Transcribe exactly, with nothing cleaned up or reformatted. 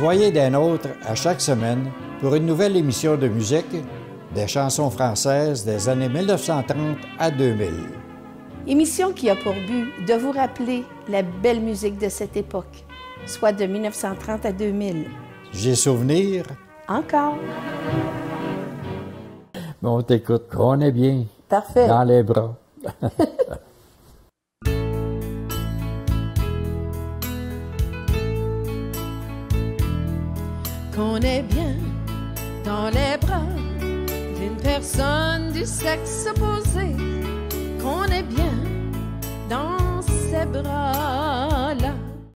Soyez des nôtres à chaque semaine pour une nouvelle émission de musique des chansons françaises des années mille neuf cent trente à deux mille. Émission qui a pour but de vous rappeler la belle musique de cette époque, soit de mille neuf cent trente à deux mille. J'ai souvenir. Encore. Bon, t'écoute, on est bien. Parfait. Dans les bras. Qu'on est bien dans les bras d'une personne du sexe opposé, qu'on est bien dans ses bras-là.